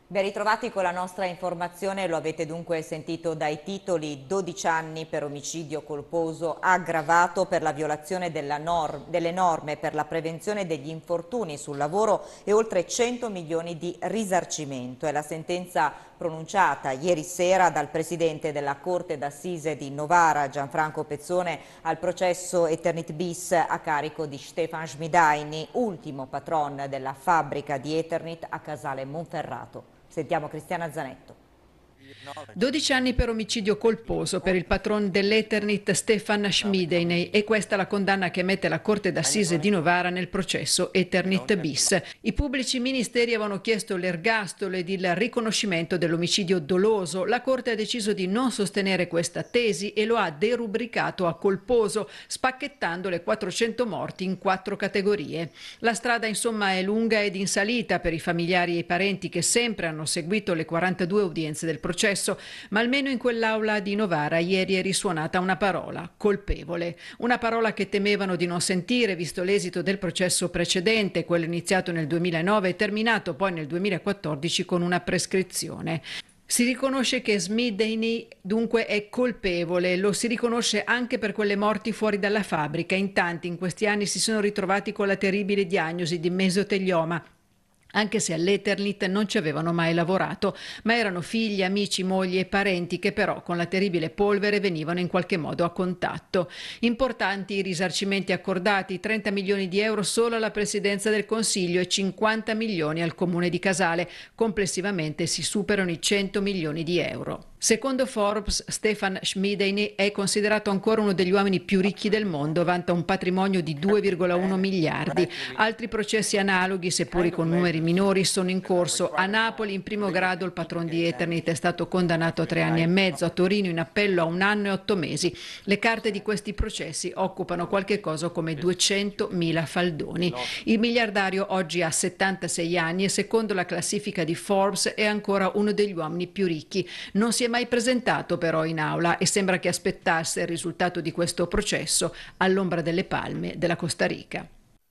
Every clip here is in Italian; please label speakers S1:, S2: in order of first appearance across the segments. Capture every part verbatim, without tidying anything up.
S1: Ben ritrovati con la nostra informazione, lo avete dunque sentito dai titoli: dodici anni per omicidio colposo aggravato per la violazione della norm- delle norme per la prevenzione degli infortuni sul lavoro e oltre cento milioni di risarcimento. È la sentenza pronunciata ieri sera dal presidente della Corte d'Assise di Novara, Gianfranco Pezzone, al processo Eternit bis a carico di Stefan Schmidaini, ultimo patron della fabbrica di Eternit a Casale Monferrato. Sentiamo Cristiana Zanetto.
S2: dodici anni per omicidio colposo per il patron dell'Eternit Stefan Schmidaini, e questa la condanna che emette la Corte d'Assise di Novara nel processo Eternit bis. I pubblici ministeri avevano chiesto l'ergastolo ed il riconoscimento dell'omicidio doloso. La Corte ha deciso di non sostenere questa tesi e lo ha derubricato a colposo, spacchettando le quattrocento morti in quattro categorie. La strada insomma è lunga ed in salita per i familiari e i parenti che sempre hanno seguito le quarantadue udienze del processo, ma almeno in quell'aula di Novara ieri è risuonata una parola: colpevole. Una parola che temevano di non sentire, visto l'esito del processo precedente, quello iniziato nel duemilanove e terminato poi nel duemilaquattordici con una prescrizione. Si riconosce che Schmidaini dunque è colpevole, lo si riconosce anche per quelle morti fuori dalla fabbrica. In tanti in questi anni si sono ritrovati con la terribile diagnosi di mesotelioma, anche se all'Eternit non ci avevano mai lavorato, ma erano figli, amici, mogli e parenti che però con la terribile polvere venivano in qualche modo a contatto. Importanti i risarcimenti accordati: trenta milioni di euro solo alla Presidenza del Consiglio e cinquanta milioni al Comune di Casale. Complessivamente si superano i cento milioni di euro. Secondo Forbes, Stefan Schmidaini è considerato ancora uno degli uomini più ricchi del mondo, vanta un patrimonio di due virgola uno miliardi. Altri processi analoghi, seppur con numeri minori, sono in corso. A Napoli, in primo grado, il patron di Eternit è stato condannato a tre anni e mezzo, a Torino in appello a un anno e otto mesi. Le carte di questi processi occupano qualche cosa come duecentomila faldoni. Il miliardario oggi ha settantasei anni e secondo la classifica di Forbes è ancora uno degli uomini più ricchi. Non si è mai presentato però in aula e sembra che aspettasse il risultato di questo processo all'ombra delle palme della Costa Rica.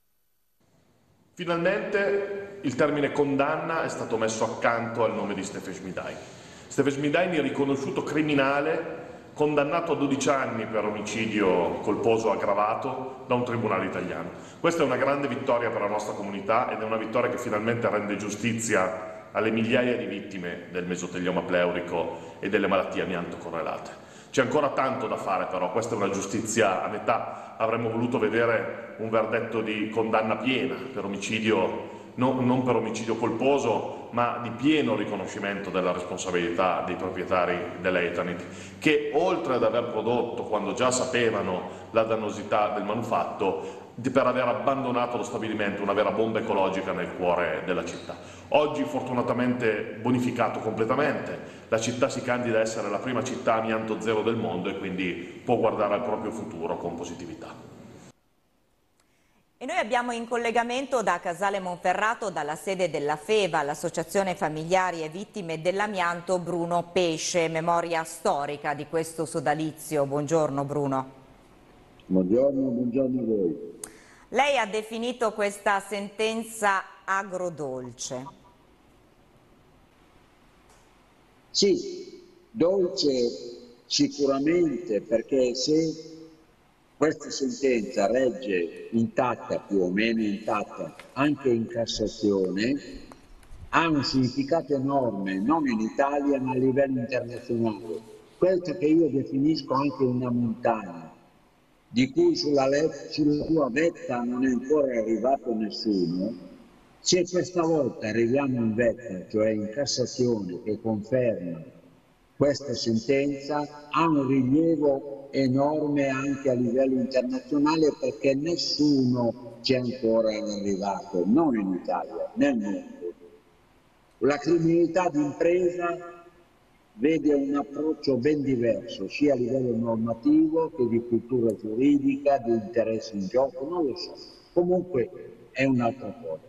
S3: Finalmente il termine condanna è stato messo accanto al nome di Stefan Schmidaini. Stefan Schmidaini è riconosciuto criminale, condannato a dodici anni per omicidio colposo aggravato da un tribunale italiano. Questa è una grande vittoria per la nostra comunità ed è una vittoria che finalmente rende giustizia alle migliaia di vittime del mesotelioma pleurico e delle malattie amianto correlate. C'è ancora tanto da fare però, questa è una giustizia a metà. Avremmo voluto vedere un verdetto di condanna piena per omicidio, non, non per omicidio colposo, ma di pieno riconoscimento della responsabilità dei proprietari dell'Eternit, che oltre ad aver prodotto, quando già sapevano la dannosità del manufatto, per aver abbandonato lo stabilimento, una vera bomba ecologica nel cuore della città. Oggi fortunatamente bonificato completamente, la città si candida a essere la prima città amianto zero del mondo e quindi può guardare al proprio futuro con positività.
S1: E noi abbiamo in collegamento da Casale Monferrato, dalla sede della FEVA, l'Associazione Familiari e Vittime dell'Amianto, Bruno Pesce, memoria storica di questo sodalizio. Buongiorno Bruno.
S4: Buongiorno, buongiorno a voi.
S1: Lei ha definito questa sentenza agrodolce.
S4: Sì, dolce sicuramente, perché se questa sentenza regge intatta, più o meno intatta, anche in Cassazione, ha un significato enorme, non in Italia ma a livello internazionale. Questa che io definisco anche una montagna, di cui sulla, sulla sua vetta non è ancora arrivato nessuno. Se questa volta arriviamo in vetta, cioè in Cassazione, che conferma questa sentenza, ha un rilievo enorme anche a livello internazionale, perché nessuno ci è ancora arrivato, non in Italia, nel mondo. La criminalità d'impresa vede un approccio ben diverso, sia a livello normativo che di cultura giuridica, di interesse in gioco, non lo so. Comunque è un'altra cosa.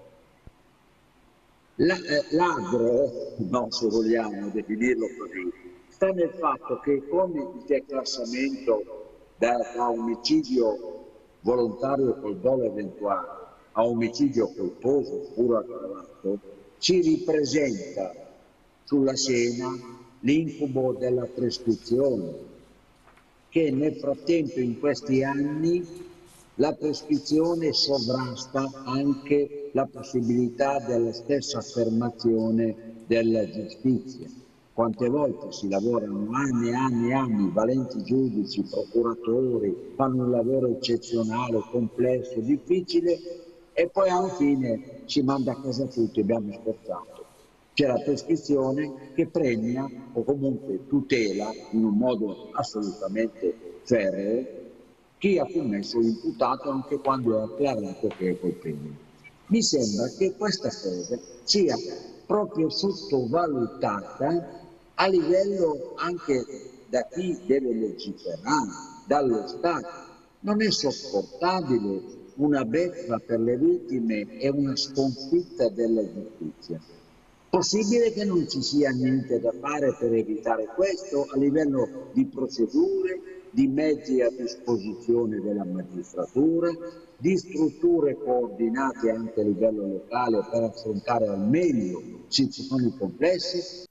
S4: L'agro, no, se vogliamo definirlo così, sta nel fatto che con il declassamento da, da omicidio volontario col dolo eventuale a omicidio colposo pure aggravato, ci ripresenta sulla scena l'incubo della prescrizione, che nel frattempo in questi anni la prescrizione sovrasta anche la possibilità della stessa affermazione della giustizia. Quante volte si lavorano anni e anni e anni, valenti giudici, procuratori, fanno un lavoro eccezionale, complesso, difficile, e poi alla fine ci manda a casa tutti, abbiamo sforzato. C'è la prescrizione che premia o comunque tutela in un modo assolutamente ferreo chi ha commesso l'imputato anche quando è acclarato che è colpevole. Mi sembra che questa cosa sia proprio sottovalutata a livello anche da chi deve legiferare, dallo Stato. Non è sopportabile una beffa per le vittime e una sconfitta della giustizia. Possibile che non ci sia niente da fare per evitare questo a livello di procedure, di mezzi a disposizione della magistratura, di strutture coordinate anche a livello locale per affrontare al meglio situazioni complesse?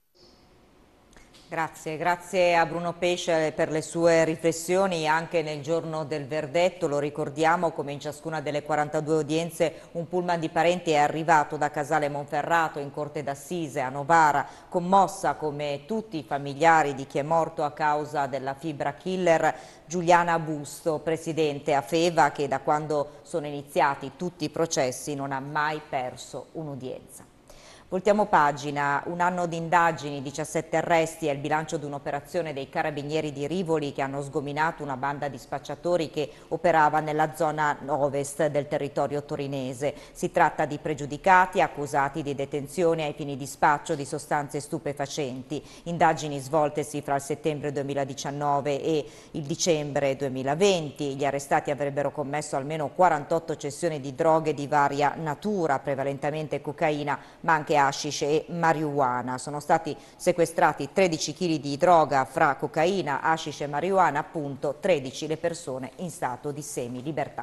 S1: Grazie, grazie a Bruno Pesce per le sue riflessioni anche nel giorno del verdetto. Lo ricordiamo, come in ciascuna delle quarantadue udienze un pullman di parenti è arrivato da Casale Monferrato in Corte d'Assise a Novara, commossa come tutti i familiari di chi è morto a causa della fibra killer. Giuliana Busto, presidente Afeva, che da quando sono iniziati tutti i processi non ha mai perso un'udienza. Voltiamo pagina, un anno di indagini, diciassette arresti è il bilancio di un'operazione dei carabinieri di Rivoli che hanno sgominato una banda di spacciatori che operava nella zona ovest del territorio torinese. Si tratta di pregiudicati accusati di detenzione ai fini di spaccio di sostanze stupefacenti. Indagini svoltesi fra il settembre duemiladiciannove e il dicembre duemilaventi. Gli arrestati avrebbero commesso almeno quarantotto cessioni di droghe di varia natura, prevalentemente cocaina, ma anche hashish e marijuana. Sono stati sequestrati tredici chili di droga fra cocaina, hashish e marijuana, appunto tredici le persone in stato di semilibertà.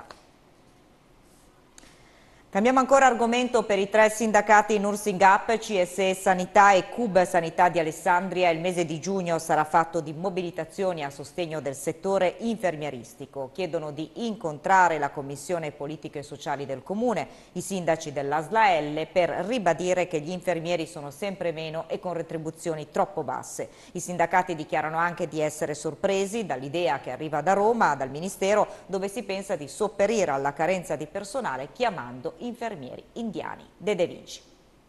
S1: Cambiamo ancora argomento per i tre sindacati Nursing Up, C S E Sanità e C U B Sanità di Alessandria. Il mese di giugno sarà fatto di mobilitazioni a sostegno del settore infermieristico. Chiedono di incontrare la Commissione Politiche e Sociali del Comune, i sindaci dell'A S L A L, per ribadire che gli infermieri sono sempre meno e con retribuzioni troppo basse. I sindacati dichiarano anche di essere sorpresi dall'idea che arriva da Roma, dal Ministero, dove si pensa di sopperire alla carenza di personale chiamando infermieri indiani. De De Vinci.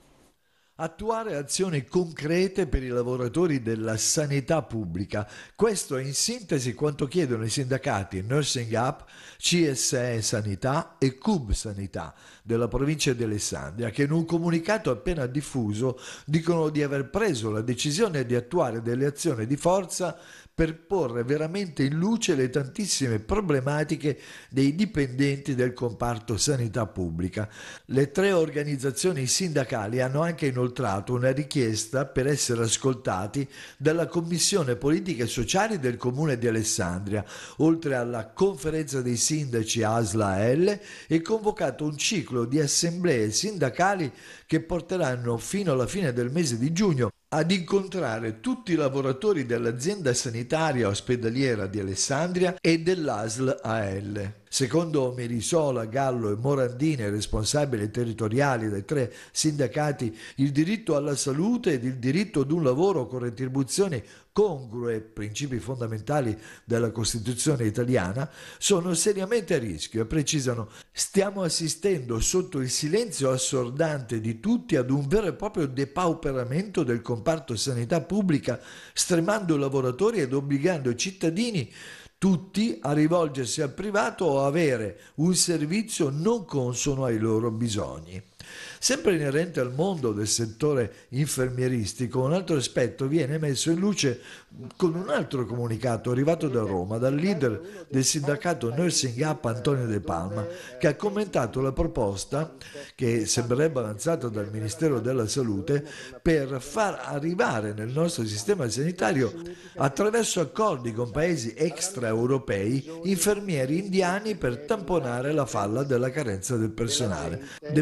S5: Attuare azioni concrete per i lavoratori della sanità pubblica. Questo è in sintesi quanto chiedono i sindacati Nursing Up, C S E Sanità e C U B Sanità della provincia di Alessandria, che in un comunicato appena diffuso dicono di aver preso la decisione di attuare delle azioni di forza per porre veramente in luce le tantissime problematiche dei dipendenti del comparto sanità pubblica. Le tre organizzazioni sindacali hanno anche inoltrato una richiesta per essere ascoltati dalla Commissione Politiche e Sociali del Comune di Alessandria, oltre alla conferenza dei sindaci A S L A L, e convocato un ciclo di assemblee sindacali che porteranno fino alla fine del mese di giugno ad incontrare tutti i lavoratori dell'azienda sanitaria ospedaliera di Alessandria e dell'A S L A L. Secondo Merisola, Gallo e Morandini, responsabili territoriali dei tre sindacati, il diritto alla salute ed il diritto ad un lavoro con retribuzioni congrue, principi fondamentali della Costituzione italiana, sono seriamente a rischio e precisano: stiamo assistendo sotto il silenzio assordante di tutti ad un vero e proprio depauperamento del comparto sanità pubblica, stremando i lavoratori ed obbligando i cittadini tutti a rivolgersi al privato o avere un servizio non consono ai loro bisogni. Sempre inerente al mondo del settore infermieristico, un altro aspetto viene messo in luce con un altro comunicato arrivato da Roma dal leader del sindacato Nursing Up Antonio De Palma, che ha commentato la proposta che sembrerebbe avanzata dal Ministero della Salute per far arrivare nel nostro sistema sanitario, attraverso accordi con paesi extraeuropei, infermieri indiani per tamponare la falla della carenza del personale. De Palma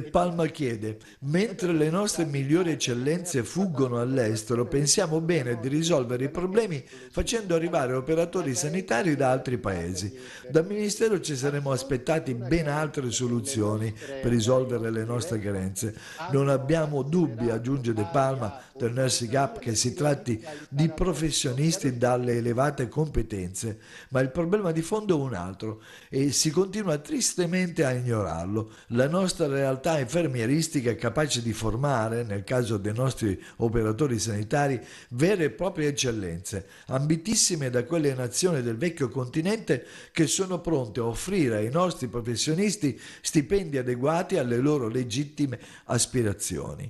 S5: Palma chiede: mentre le nostre migliori eccellenze fuggono all'estero, pensiamo bene di risolvere i problemi facendo arrivare operatori sanitari da altri paesi. Dal Ministero ci saremmo aspettati ben altre soluzioni per risolvere le nostre carenze. Non abbiamo dubbi, aggiunge De Palma, del Nursing Up, che si tratti di professionisti dalle elevate competenze, ma il problema di fondo è un altro e si continua tristemente a ignorarlo. La nostra realtà infermieristica è capace di formare, nel caso dei nostri operatori sanitari, vere e proprie eccellenze, ambitissime da quelle nazioni del vecchio continente che sono pronte a offrire ai nostri professionisti stipendi adeguati alle loro legittime aspirazioni.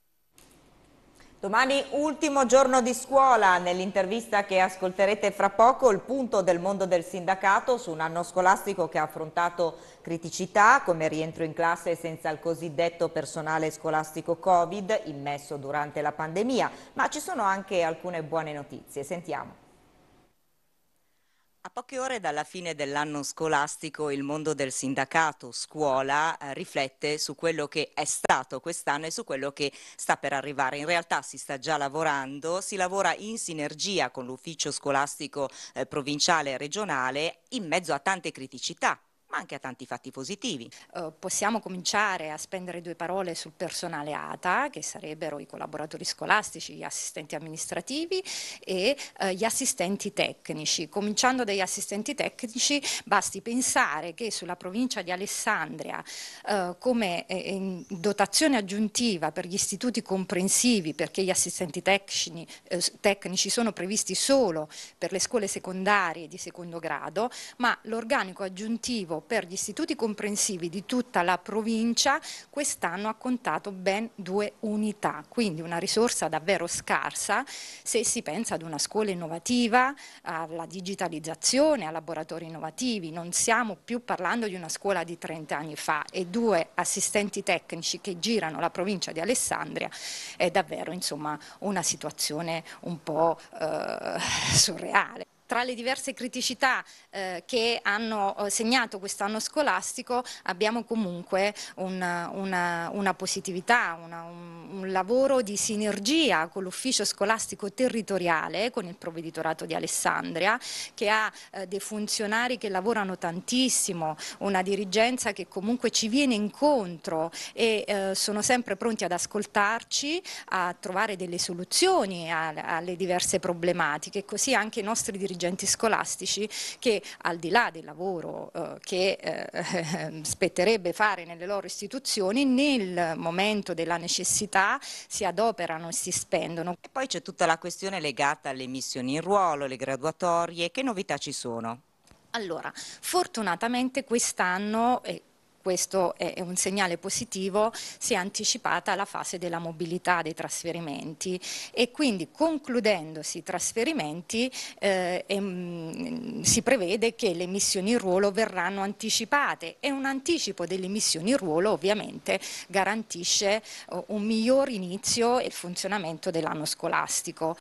S1: Domani ultimo giorno di scuola. Nell'intervista che ascolterete fra poco, il punto del mondo del sindacato su un anno scolastico che ha affrontato criticità come rientro in classe senza il cosiddetto personale scolastico Covid immesso durante la pandemia, ma ci sono anche alcune buone notizie. Sentiamo. A poche ore dalla fine dell'anno scolastico il mondo del sindacato scuola eh, riflette su quello che è stato quest'anno e su quello che sta per arrivare. In realtà si sta già lavorando, si lavora in sinergia con l'ufficio scolastico eh, provinciale e regionale in mezzo a tante criticità, ma anche a tanti fatti positivi.
S6: Uh, possiamo cominciare a spendere due parole sul personale A T A, che sarebbero i collaboratori scolastici, gli assistenti amministrativi e uh, gli assistenti tecnici. Cominciando dagli assistenti tecnici, basti pensare che sulla provincia di Alessandria, uh, come eh, dotazione aggiuntiva per gli istituti comprensivi, perché gli assistenti tecnici, eh, tecnici sono previsti solo per le scuole secondarie di secondo grado, ma l'organico aggiuntivo per gli istituti comprensivi di tutta la provincia quest'anno ha contato ben due unità, quindi una risorsa davvero scarsa se si pensa ad una scuola innovativa, alla digitalizzazione, a laboratori innovativi. Non stiamo più parlando di una scuola di trenta anni fa, e due assistenti tecnici che girano la provincia di Alessandria è davvero, insomma, una situazione un po' eh, surreale. Tra le diverse criticità eh, che hanno eh, segnato quest'anno scolastico abbiamo comunque una, una, una positività, una, un, un lavoro di sinergia con l'ufficio scolastico territoriale, con il provveditorato di Alessandria, che ha eh, dei funzionari che lavorano tantissimo, una dirigenza che comunque ci viene incontro e eh, sono sempre pronti ad ascoltarci, a trovare delle soluzioni a, alle diverse problematiche, così anche i nostri dirigenti scolastici che, al di là del lavoro eh, che eh, spetterebbe fare nelle loro istituzioni, nel momento della necessità si adoperano e si spendono.
S1: E poi c'è tutta la questione legata alle missioni in ruolo, le graduatorie. Che novità ci sono?
S6: Allora, fortunatamente quest'anno, eh, questo è un segnale positivo, si è anticipata la fase della mobilità dei trasferimenti e quindi, concludendosi i trasferimenti, eh, ehm, si prevede che le missioni in ruolo verranno anticipate, e un anticipo delle missioni in ruolo ovviamente garantisce oh, un miglior inizio e il funzionamento dell'anno scolastico.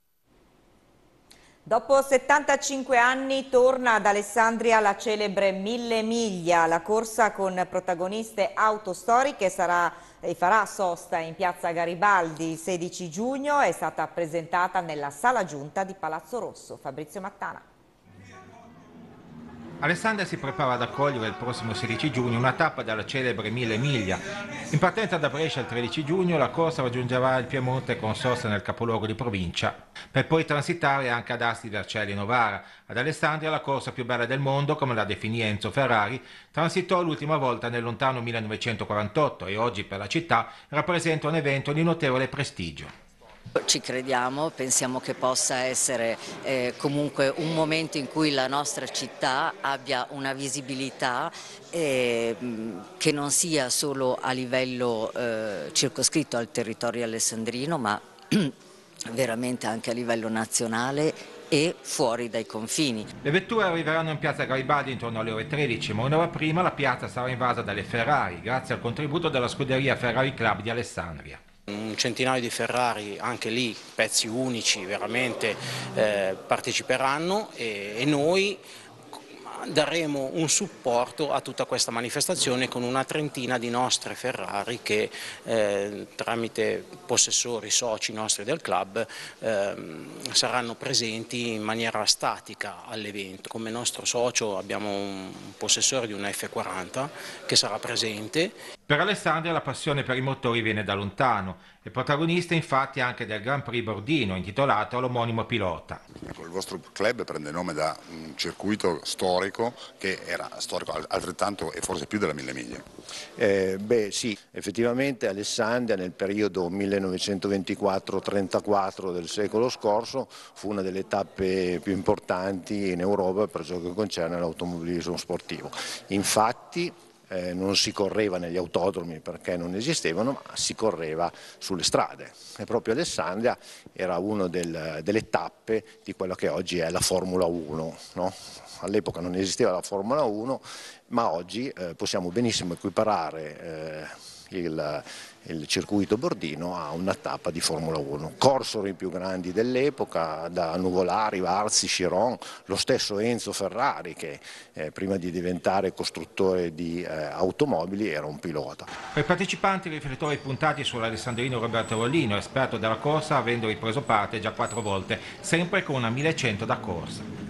S1: Dopo settantacinque anni torna ad Alessandria la celebre Mille Miglia, la corsa con protagoniste auto storiche sarà e farà sosta in piazza Garibaldi il sedici giugno, è stata presentata nella sala giunta di Palazzo Rosso. Fabrizio Mattana.
S7: Alessandria si prepara ad accogliere il prossimo sedici giugno una tappa della celebre Mille Miglia. In partenza da Brescia il tredici giugno la corsa raggiungerà il Piemonte con sosta nel capoluogo di provincia, per poi transitare anche ad Asti Vercelli e Novara. Ad Alessandria la corsa più bella del mondo, come la definì Enzo Ferrari, transitò l'ultima volta nel lontano millenovecentoquarantotto e oggi per la città rappresenta un evento di notevole prestigio.
S8: Ci crediamo, pensiamo che possa essere eh, comunque un momento in cui la nostra città abbia una visibilità eh, che non sia solo a livello eh, circoscritto al territorio alessandrino, ma veramente anche a livello nazionale e fuori dai confini.
S7: Le vetture arriveranno in piazza Garibaldi intorno alle ore tredici, ma un'ora prima la piazza sarà invasa dalle Ferrari, grazie al contributo della scuderia Ferrari Club di Alessandria.
S9: Un centinaio di Ferrari, anche lì pezzi unici veramente, eh, parteciperanno e, e noi daremo un supporto a tutta questa manifestazione con una trentina di nostre Ferrari che eh, tramite possessori, soci nostri del club eh, saranno presenti in maniera statica all'evento. Come nostro socio abbiamo un possessore di una F quaranta che sarà presente.
S7: Per Alessandria la passione per i motori viene da lontano, è protagonista infatti anche del Grand Prix Bordino intitolato all'omonimo pilota.
S10: Ecco, il vostro club prende nome da un circuito storico che era storico altrettanto e forse più della Mille Miglia.
S11: Eh, beh sì, effettivamente Alessandria nel periodo millenovecentoventiquattro trentaquattro del secolo scorso fu una delle tappe più importanti in Europa per ciò che concerne l'automobilismo sportivo. Infatti Eh, non si correva negli autodromi perché non esistevano, ma si correva sulle strade e proprio Alessandria era una del, delle tappe di quello che oggi è la Formula uno, no? All'epoca non esisteva la Formula uno, ma oggi eh, possiamo benissimo equiparare eh, il, il circuito bordino a una tappa di Formula uno. Corsero i più grandi dell'epoca, da Nuvolari, Varzi, Chiron, lo stesso Enzo Ferrari che eh, prima di diventare costruttore di eh, automobili era un pilota.
S7: Per i partecipanti riflettori puntati sull'alessandrino Roberto Rollino, esperto della corsa avendo ripreso parte già quattro volte, sempre con una millecento da corsa.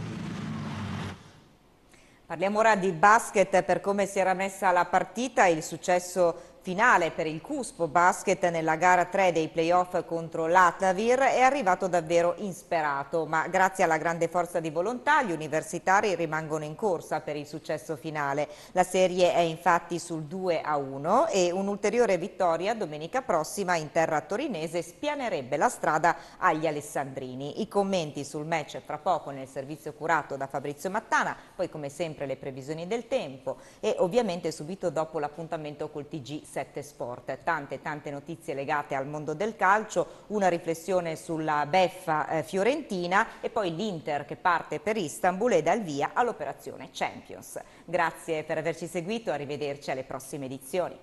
S1: Parliamo ora di basket, per come si era messa la partita, il successo finale per il Cuspo Basket nella gara tre dei playoff contro l'Atavir è arrivato davvero insperato, ma grazie alla grande forza di volontà gli universitari rimangono in corsa per il successo finale. La serie è infatti sul due a uno e un'ulteriore vittoria domenica prossima in terra torinese spianerebbe la strada agli alessandrini. I commenti sul match fra poco nel servizio curato da Fabrizio Mattana, poi come sempre le previsioni del tempo e ovviamente subito dopo l'appuntamento col T G sette Sport. Tante tante notizie legate al mondo del calcio, una riflessione sulla beffa eh, fiorentina e poi l'Inter che parte per Istanbul e dà il via all'operazione Champions. Grazie per averci seguito, arrivederci alle prossime edizioni.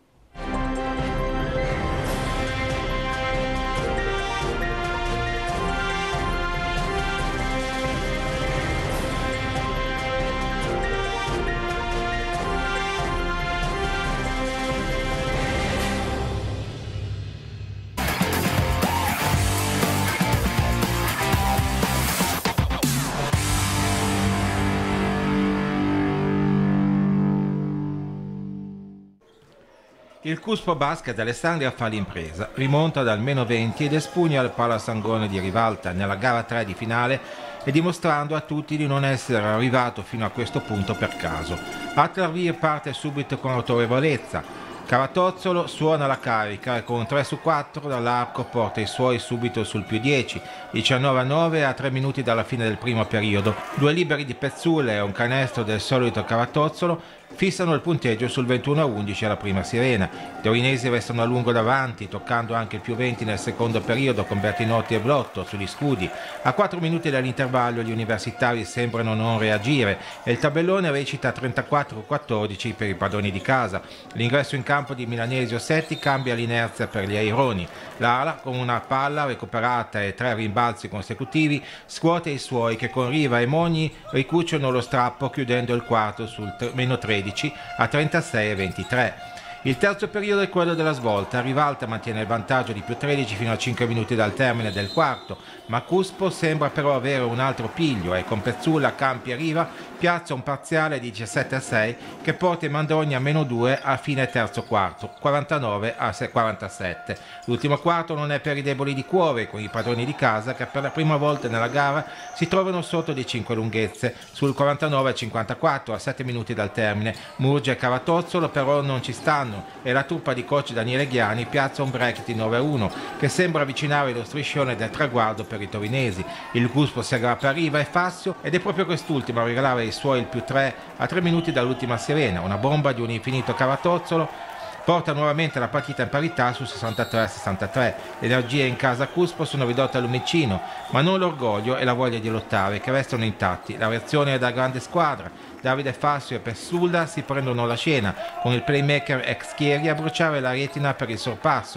S7: Il Cuspo Basket Alessandria fa l'impresa, rimonta dal meno venti ed espugna il Palasangone di Rivalta nella gara tre di finale e dimostrando a tutti di non essere arrivato fino a questo punto per caso. Atlavir parte subito con autorevolezza. Caratozzolo suona la carica e con tre su quattro dall'arco porta i suoi subito sul più dieci, diciannove a nove a tre minuti dalla fine del primo periodo. Due liberi di Pezzule e un canestro del solito Caratozzolo fissano il punteggio sul ventuno a undici alla prima sirena. I torinesi restano a lungo davanti, toccando anche il più venti nel secondo periodo con Bertinotti e Blotto sugli scudi. A quattro minuti dall'intervallo gli universitari sembrano non reagire e il tabellone recita trentaquattro a quattordici per i padroni di casa. L'ingresso in campo di Milanesi Ossetti cambia l'inerzia per gli aironi. L'ala, con una palla recuperata e tre rimbalzi consecutivi, scuote i suoi che con Riva e Mogni ricucciono lo strappo chiudendo il quarto sul meno tredici a trentasei a ventitré. Il terzo periodo è quello della svolta, Rivalta mantiene il vantaggio di più tredici fino a cinque minuti dal termine del quarto, ma Cuspo sembra però avere un altro piglio e con Pezzula, Campi e Riva piazza un parziale di diciassette a sei che porta i Mandoni a meno due a fine terzo quarto, quarantanove a quarantasette. L'ultimo quarto non è per i deboli di cuore, con i padroni di casa che per la prima volta nella gara si trovano sotto di cinque lunghezze, sul quarantanove a cinquantaquattro a sette minuti dal termine. Murgia e Caratozzolo però non ci stanno e la truppa di coach Daniele Ghiani piazza un break di nove a uno che sembra avvicinare lo striscione del traguardo per i torinesi. Il Cuspo si aggrappa a Riva e Fassio ed è proprio quest'ultimo a regalare ai suoi il più tre a tre minuti dall'ultima sirena. Una bomba di un infinito Caratozzolo porta nuovamente la partita in parità su sessantatré a sessantatré. Le energie in casa Cuspo sono ridotte al lumicino, ma non l'orgoglio e la voglia di lottare che restano intatti. La reazione è da grande squadra. Davide Fassio e Pessulda si prendono la scena, con il playmaker ex Chieri a bruciare la retina per il sorpasso.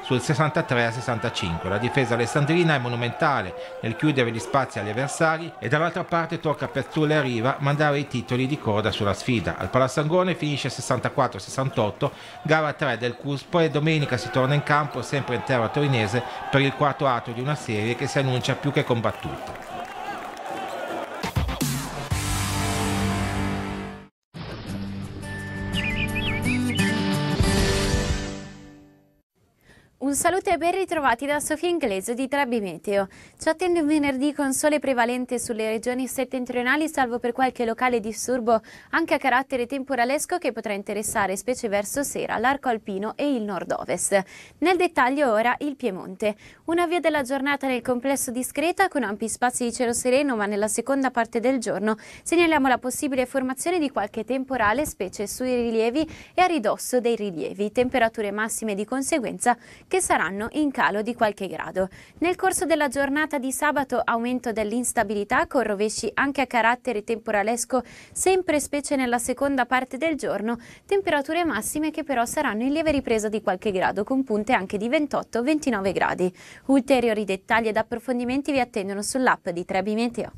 S7: sul sessantatré a sessantacinque. La difesa alessandrina è monumentale nel chiudere gli spazi agli avversari e dall'altra parte tocca a Pezzulli e Riva mandare i titoli di coda sulla sfida. Al Palassangone finisce sessantaquattro a sessantotto, gara tre del Cuspo, e domenica si torna in campo sempre in terra torinese per il quarto atto di una serie che si annuncia più che combattuta.
S12: Un saluto e ben ritrovati da Sofia Inglese di Trebi Meteo. Ci attende un venerdì con sole prevalente sulle regioni settentrionali, salvo per qualche locale disturbo anche a carattere temporalesco che potrà interessare, specie verso sera, l'arco alpino e il nord-ovest. Nel dettaglio ora il Piemonte. Un avvio della giornata nel complesso discreta con ampi spazi di cielo sereno, ma nella seconda parte del giorno segnaliamo la possibile formazione di qualche temporale, specie sui rilievi e a ridosso dei rilievi. Temperature massime di conseguenza che saranno in calo di qualche grado. Nel corso della giornata di sabato aumento dell'instabilità con rovesci anche a carattere temporalesco, sempre specie nella seconda parte del giorno, temperature massime che però saranno in lieve ripresa di qualche grado, con punte anche di ventotto ventinove gradi. Ulteriori dettagli ed approfondimenti vi attendono sull'app di Trebi Meteo.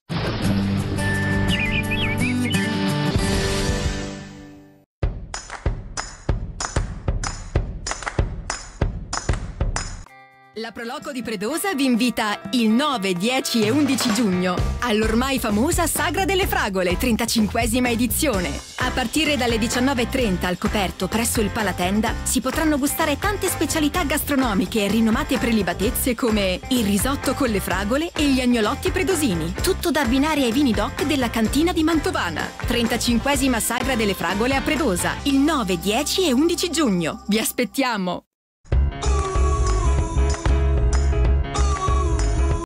S13: La Proloco di Predosa vi invita il nove, dieci e undici giugno all'ormai famosa Sagra delle Fragole, trentacinquesima edizione. A partire dalle diciannove e trenta al coperto presso il Palatenda si potranno gustare tante specialità gastronomiche e rinomate prelibatezze come il risotto con le fragole e gli agnolotti predosini, tutto da abbinare ai vini doc della cantina di Mantovana. trentacinquesima Sagra delle Fragole a Predosa, il nove, dieci e undici giugno. Vi aspettiamo!